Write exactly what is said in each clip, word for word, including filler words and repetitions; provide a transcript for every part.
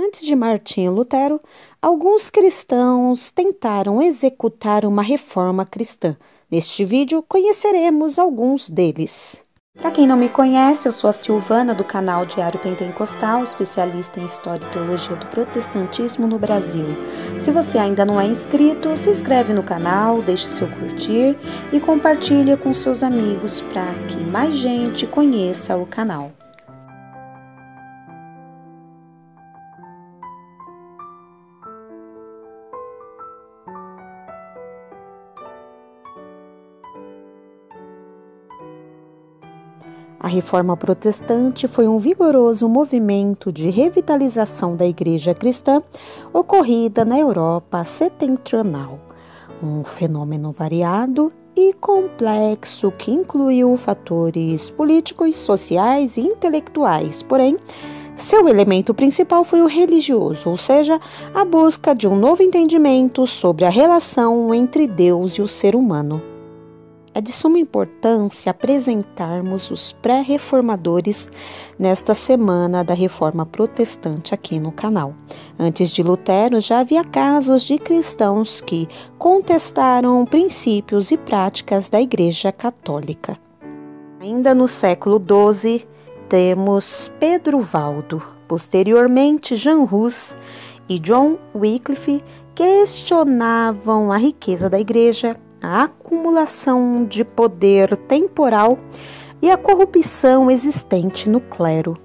Antes de Martinho Lutero, alguns cristãos tentaram executar uma reforma cristã. Neste vídeo, conheceremos alguns deles. Para quem não me conhece, eu sou a Silvana do canal Diário Pentecostal, especialista em História e Teologia do Protestantismo no Brasil. Se você ainda não é inscrito, se inscreve no canal, deixe seu curtir e compartilha com seus amigos para que mais gente conheça o canal. A Reforma Protestante foi um vigoroso movimento de revitalização da Igreja cristã ocorrida na Europa setentrional. Um fenômeno variado e complexo que incluiu fatores políticos, sociais e intelectuais, porém, seu elemento principal foi o religioso, ou seja, a busca de um novo entendimento sobre a relação entre Deus e o ser humano. É de suma importância apresentarmos os pré-reformadores nesta semana da Reforma Protestante aqui no canal. Antes de Lutero, já havia casos de cristãos que contestaram princípios e práticas da Igreja Católica. Ainda no século doze, temos Pedro Valdo, posteriormente Jean Hus e John Wycliffe questionavam a riqueza da Igreja, a acumulação de poder temporal e a corrupção existente no clero.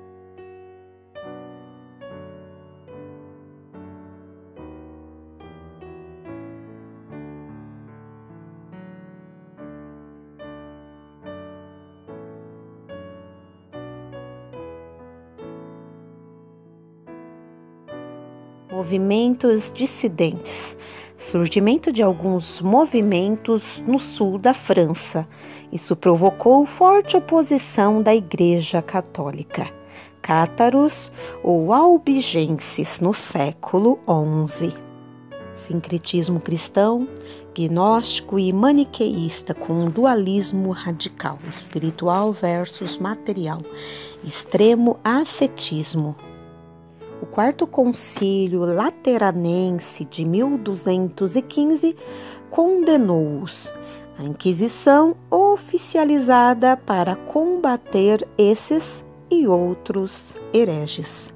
Movimentos dissidentes. Surgimento de alguns movimentos no sul da França. Isso provocou forte oposição da Igreja Católica. Cátaros ou albigenses no século onze. Sincretismo cristão, gnóstico e maniqueísta com um dualismo radical, espiritual versus material, extremo ascetismo. O Quarto Concílio Lateranense de mil duzentos e quinze condenou-os. A Inquisição oficializada para combater esses e outros hereges.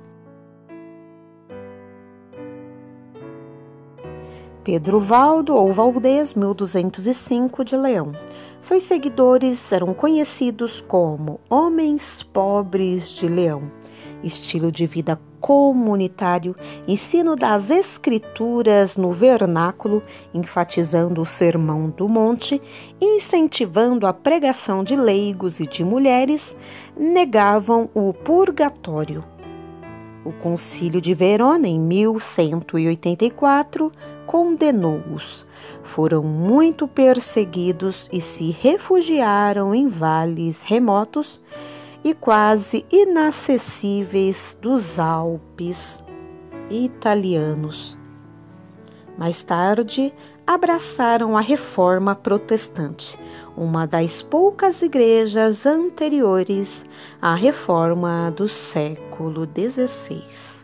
Pedro Valdo ou Valdez, mil duzentos e cinco, de Leão. Seus seguidores eram conhecidos como Homens Pobres de Leão. Estilo de vida comunitário, ensino das escrituras no vernáculo, enfatizando o sermão do monte, incentivando a pregação de leigos e de mulheres, negavam o purgatório. O Concílio de Verona, em mil cento e oitenta e quatro, condenou-os. Foram muito perseguidos e se refugiaram em vales remotos e quase inacessíveis dos Alpes italianos. Mais tarde, abraçaram a Reforma Protestante, uma das poucas igrejas anteriores à Reforma do século dezesseis.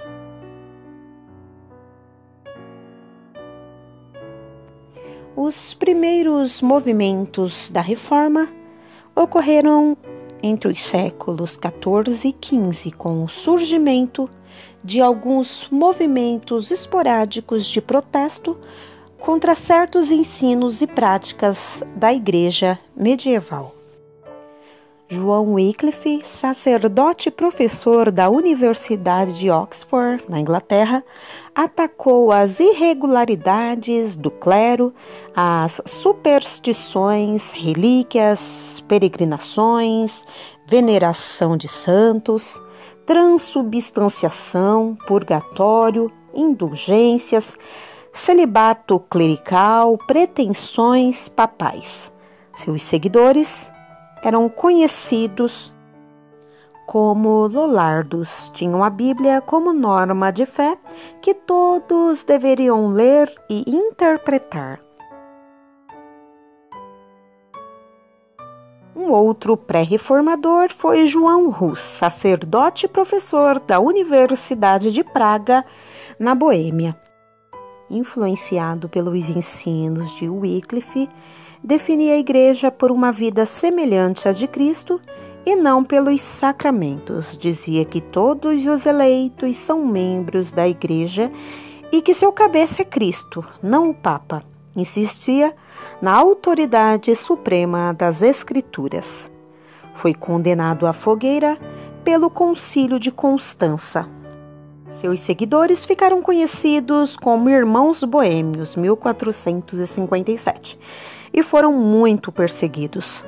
Os primeiros movimentos da Reforma ocorreram entre os séculos quatorze e quinze, com o surgimento de alguns movimentos esporádicos de protesto contra certos ensinos e práticas da Igreja medieval. João Wycliffe, sacerdote e professor da Universidade de Oxford, na Inglaterra, atacou as irregularidades do clero, as superstições, relíquias, peregrinações, veneração de santos, transubstanciação, purgatório, indulgências, celibato clerical, pretensões papais. Seus seguidores eram conhecidos como lollardos. Tinham a Bíblia como norma de fé que todos deveriam ler e interpretar. Um outro pré-reformador foi João Hus, sacerdote e professor da Universidade de Praga, na Boêmia. Influenciado pelos ensinos de Wycliffe, definia a Igreja por uma vida semelhante à de Cristo e não pelos sacramentos. Dizia que todos os eleitos são membros da Igreja e que seu cabeça é Cristo, não o Papa. Insistia na autoridade suprema das Escrituras. Foi condenado à fogueira pelo Concílio de Constança. Seus seguidores ficaram conhecidos como Irmãos Boêmios, mil quatrocentos e cinquenta e sete, e foram muito perseguidos.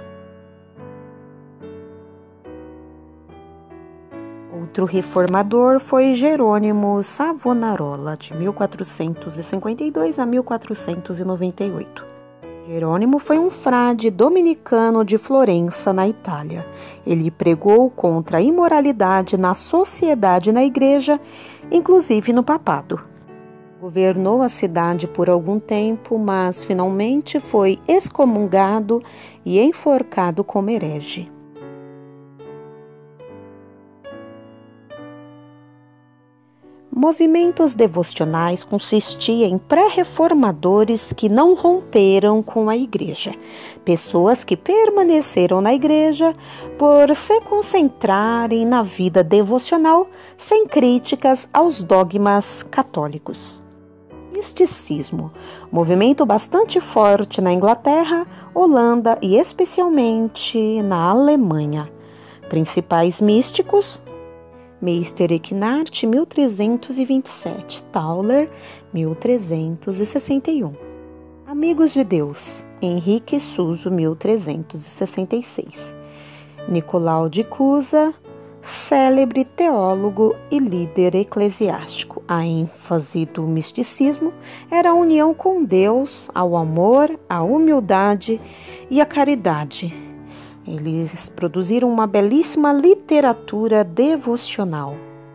Outro reformador foi Jerônimo Savonarola, de mil quatrocentos e cinquenta e dois a mil quatrocentos e noventa e oito. Jerônimo foi um frade dominicano de Florença, na Itália. Ele pregou contra a imoralidade na sociedade e na igreja, inclusive no papado. Governou a cidade por algum tempo, mas finalmente foi excomungado e enforcado como herege. Movimentos devocionais consistiam em pré-reformadores que não romperam com a igreja, pessoas que permaneceram na igreja por se concentrarem na vida devocional sem críticas aos dogmas católicos. Misticismo, movimento bastante forte na Inglaterra, Holanda e especialmente na Alemanha. Principais místicos: Meister Eckhart, mil trezentos e vinte e sete, Tauler, mil trezentos e sessenta e um. Amigos de Deus, Henrique Suso, mil trezentos e sessenta e seis. Nicolau de Cusa, célebre teólogo e líder eclesiástico. A ênfase do misticismo era a união com Deus, ao amor, à humildade e à caridade. Eles produziram uma belíssima literatura devocional.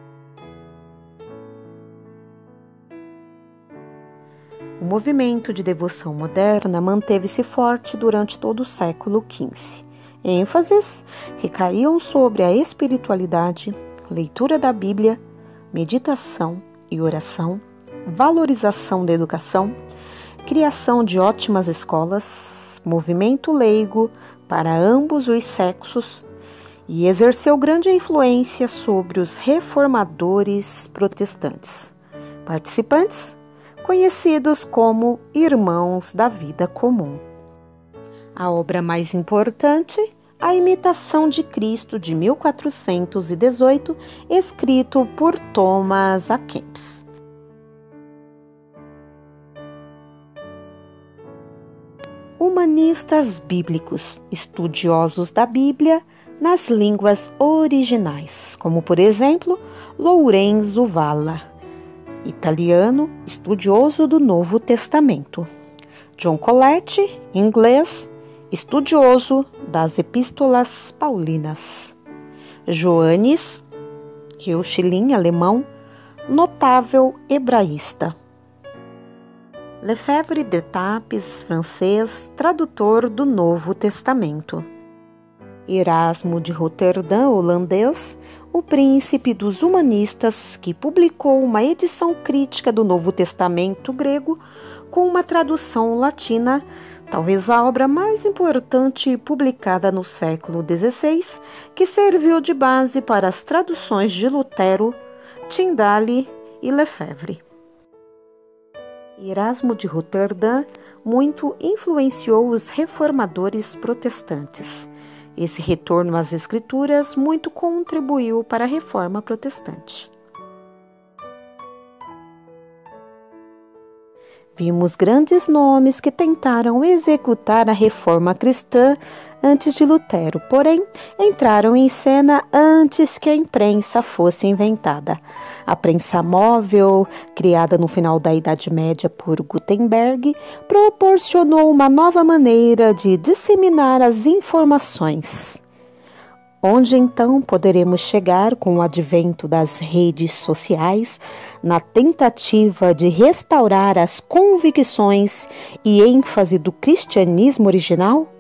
O movimento de devoção moderna manteve-se forte durante todo o século quinze. ênfases recaíam sobre a espiritualidade, leitura da Bíblia, meditação e oração, valorização da educação, criação de ótimas escolas, movimento leigo para ambos os sexos, e exerceu grande influência sobre os reformadores protestantes, participantes conhecidos como Irmãos da Vida Comum. A obra mais importante, A Imitação de Cristo, de mil quatrocentos e dezoito, escrito por Thomas à Kempis. Humanistas bíblicos, estudiosos da Bíblia nas línguas originais, como por exemplo Lorenzo Valla, italiano, estudioso do Novo Testamento. John Coletti, inglês, estudioso das Epístolas Paulinas. Johannes Reuchlin, alemão, notável hebraísta. Lefebvre d'Etaples, francês, tradutor do Novo Testamento. Erasmo de Roterdã, holandês, o príncipe dos humanistas, que publicou uma edição crítica do Novo Testamento grego com uma tradução latina, talvez a obra mais importante publicada no século dezesseis, que serviu de base para as traduções de Lutero, Tyndale e Lefebvre. Erasmo de Roterdã muito influenciou os reformadores protestantes. Esse retorno às Escrituras muito contribuiu para a Reforma Protestante. Vimos grandes nomes que tentaram executar a reforma cristã antes de Lutero, porém entraram em cena antes que a imprensa fosse inventada. A prensa móvel, criada no final da Idade Média por Gutenberg, proporcionou uma nova maneira de disseminar as informações. Onde então poderemos chegar com o advento das redes sociais na tentativa de restaurar as convicções e ênfase do cristianismo original?